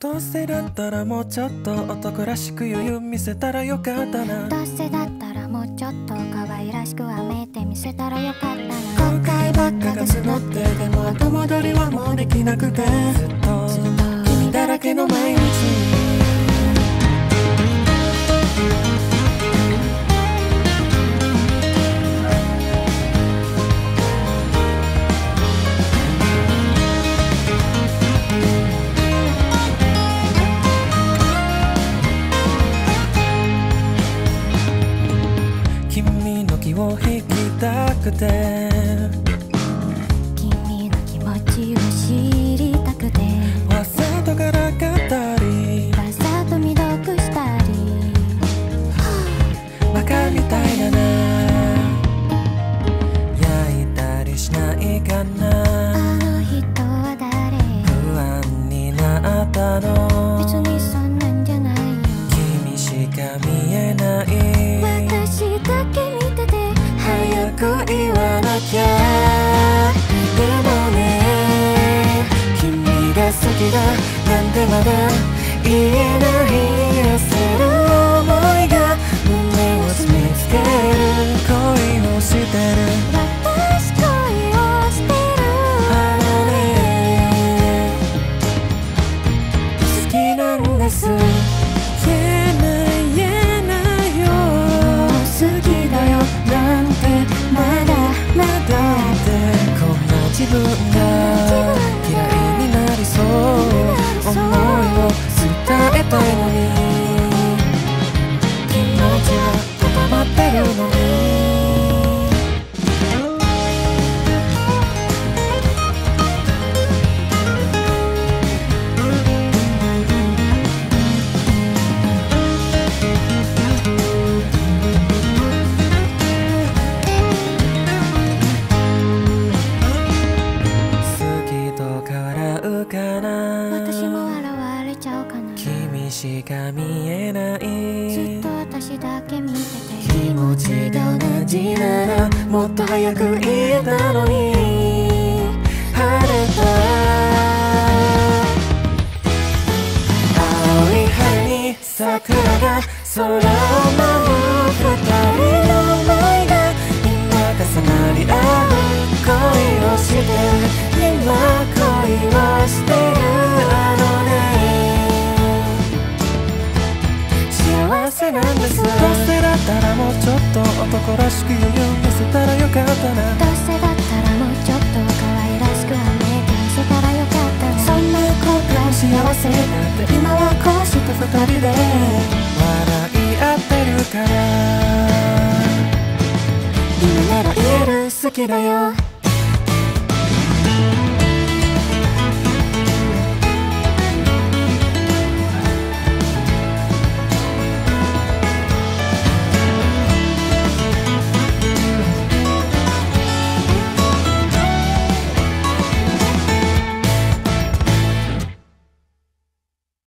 どうせだったらもうちょっと男らしく余裕見せたらよかったな。 どうせだったらもうちょっと可愛らしくはめてみせたらよかったな。後悔ばっかが募ってでも後戻りはもうできなくて、 ずっと君だらけの毎日。君の気を引きたくて、 君の気持ちを知りたくて、 わざとからかったりわざと未読したり、 バカみたいだな。焼いたりしないかな。 あの人は誰？ 不安になったの。 別にそんなんじゃないよ。 君しか見えない。 私だけ見てて早く言わなきゃ。でもね、君が好きだなんてまだ言えない。焦る想いが胸を締め付ける。恋をしてる。 私恋をしてる。 あのね、好きなんです。言えない言えないよ。好きだよなんてまだまだってこんな自分が嫌いになりそう。思いを伝えたいのに気持ちは固まってるのに。 私も現れちゃうかな。 君しか見えない。 ずっと私だけ見てて、 気持ちが同じならもっと早く言えたのに。晴れた青い春に桜が空を舞う。二人の想いが今重なり合う。恋をして今恋をしてる。あのね、幸せなんです。どうせだったらもうちょっと男らしく余裕見せたらよかったな。 どうせだったらもうちょっと可愛らしくはめてみせたらよかったな。 そんなことも幸せなんて今はこうして二人で笑い合ってるから。今なら言える好きだよ。